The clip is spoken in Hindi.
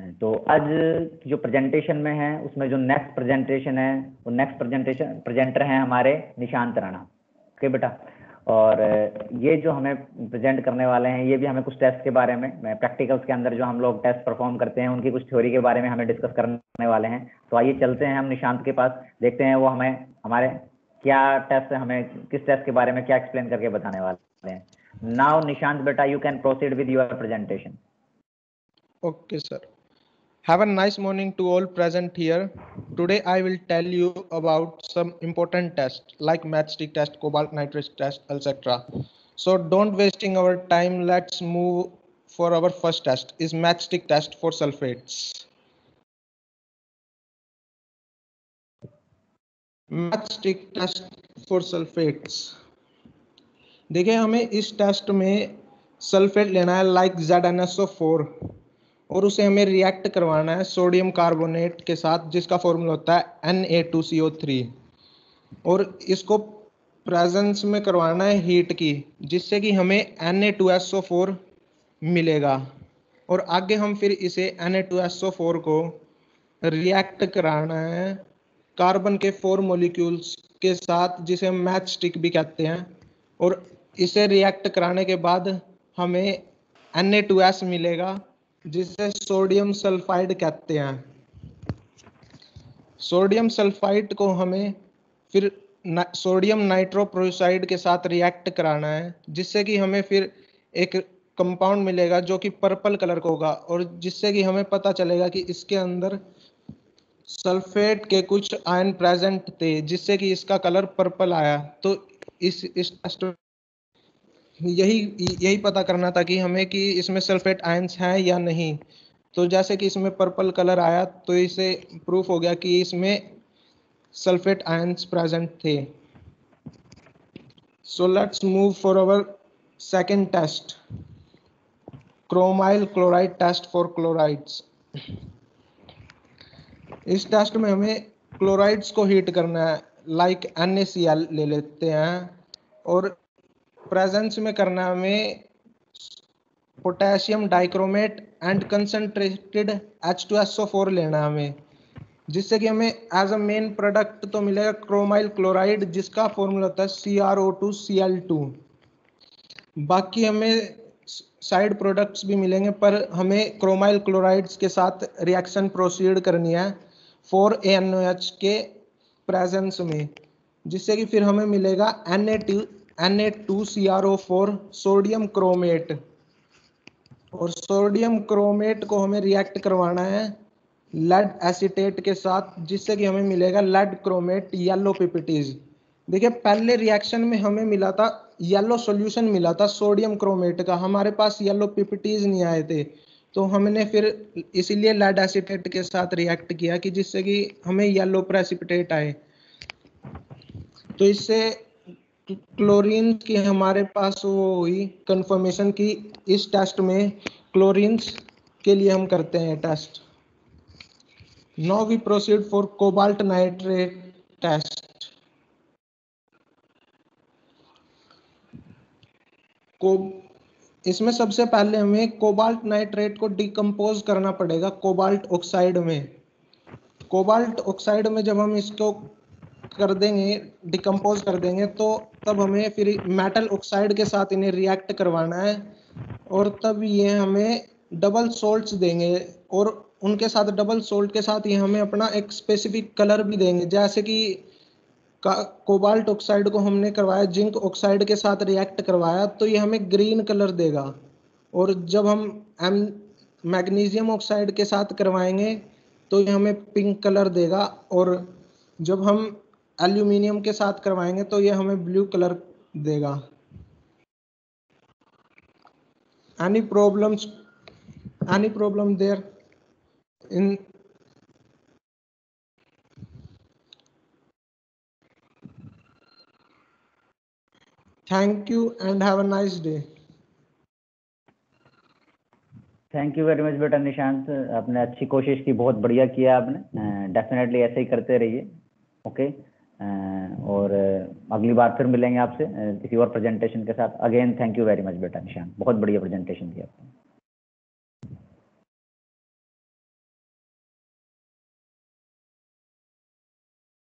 तो आज जो प्रेजेंटेशन में है उसमें जो नेक्स्ट प्रेजेंटेशन है वो नेक्स्ट प्रेजेंटर हैं हमारे निशांत राणा। ओके बेटा, और ये जो हमें प्रेजेंट करने वाले हैं ये भी हमें कुछ टेस्ट के बारे में प्रैक्टिकल्स के अंदर जो हम लोग टेस्ट परफॉर्म करते हैं उनकी कुछ थ्योरी के बारे में हमें डिस्कस करने वाले हैं। तो आइए चलते हैं हम निशांत के पास, देखते हैं वो हमें हमारे क्या टेस्ट हमें किस टेस्ट के बारे में क्या एक्सप्लेन करके बताने वाले हैं। नाउ निशांत बेटा, you can proceed with your presentation. Okay, sir. Have a nice morning to all present here. Today I will tell you about some important tests like matchstick test, cobalt nitrate test, etc. So don't wasting our time. Let's move for our first test is matchstick test for sulfates. Matchstick test for sulfates. देखिए हमें इस टेस्ट में सल्फेट लेना है लाइक ZnSO4 और उसे हमें रिएक्ट करवाना है सोडियम कार्बोनेट के साथ जिसका फॉर्मूला होता है Na2CO3 और इसको प्रेजेंस में करवाना है हीट की जिससे कि हमें Na2SO4 मिलेगा और आगे हम फिर इसे Na2SO4 को रिएक्ट कराना है कार्बन के 4 मॉलिक्यूल्स के साथ जिसे हम मैच स्टिक भी कहते हैं और इसे रिएक्ट कराने के बाद हमें Na2S मिलेगा जिसे सोडियम सल्फाइड कहते हैं। सोडियम सल्फाइड को हमें फिर सोडियम नाइट्रोप्रोसाइड के साथ रिएक्ट कराना है जिससे कि हमें फिर एक कंपाउंड मिलेगा जो कि पर्पल कलर का होगा और जिससे कि हमें पता चलेगा कि इसके अंदर सल्फेट के कुछ आयन प्रेजेंट थे जिससे कि इसका कलर पर्पल आया। तो इस टेस्ट यही पता करना था कि हमें कि इसमें सल्फेट आयंस हैं या नहीं। तो जैसे कि इसमें पर्पल कलर आया तो इसे प्रूफ हो गया कि इसमें सल्फेट आयंस प्रेजेंट थे। So let's move for our second test, chromyl chloride test for chlorides. इस टेस्ट में हमें क्लोराइड्स को हीट करना है लाइक NaCl ले लेते हैं और प्रेजेंस में करना हमें potassium dichromate and concentrated H2SO4 लेना हमें जिससे कि हमें एज अ मेन प्रोडक्ट तो मिलेगा क्रोमाइल क्लोराइड जिसका फॉर्मूला होता है CrO2Cl2। बाकी हमें साइड प्रोडक्ट्स भी मिलेंगे पर हमें क्रोमाइल क्लोराइड्स के साथ रिएक्शन प्रोसीड करनी है 4ANOH के प्रेजेंस में जिससे कि फिर हमें मिलेगा Na2CrO4 सोडियम क्रोमेट और सोडियम क्रोमेट को हमें रिएक्ट करवाना है लेड एसीटेट के साथ जिससे कि हमें मिलेगा लेड क्रोमेट येलो पीपीटीज। देखिए पहले रिएक्शन में हमें मिला था येलो सॉल्यूशन मिला था सोडियम क्रोमेट का, हमारे पास येलो पीपीटीज नहीं आए थे तो हमने फिर इसीलिए लेड एसीटेट के साथ रिएक्ट किया कि जिससे कि हमें येलो प्रेसिपिटेट आए। तो इससे क्लोरीन की हमारे पास वो हुई कंफर्मेशन की इस टेस्ट में क्लोरीन्स के लिए हम करते हैं test. Now we proceed for cobalt nitrate test. इसमें सबसे पहले हमें कोबाल्ट नाइट्रेट को डिकम्पोज करना पड़ेगा कोबाल्ट ऑक्साइड में। कोबाल्ट ऑक्साइड में जब हम इसको कर देंगे डिकम्पोज कर देंगे तो तब हमें फिर मेटल ऑक्साइड के साथ इन्हें रिएक्ट करवाना है और तब ये हमें डबल सोल्ट्स देंगे और उनके साथ डबल सोल्ट के साथ ये हमें अपना एक स्पेसिफिक कलर भी देंगे। जैसे कि कोबाल्ट ऑक्साइड को हमने करवाया जिंक ऑक्साइड के साथ रिएक्ट करवाया तो ये हमें ग्रीन कलर देगा और जब हम मैग्नीशियम ऑक्साइड के साथ करवाएंगे तो ये हमें पिंक कलर देगा और जब हम एल्यूमिनियम के साथ करवाएंगे तो ये हमें ब्लू कलर देगा। Any problem there in thank you and have a nice day. Thank you very much बेटा निशांत, आपने अच्छी कोशिश की, बहुत बढ़िया किया आपने। डेफिनेटली ऐसे ही करते रहिए। ओके, और अगली बार फिर मिलेंगे आपसे किसी और प्रेजेंटेशन के साथ। Again thank you very much बेटा निशांत, बहुत बढ़िया प्रेजेंटेशन दिया आपने।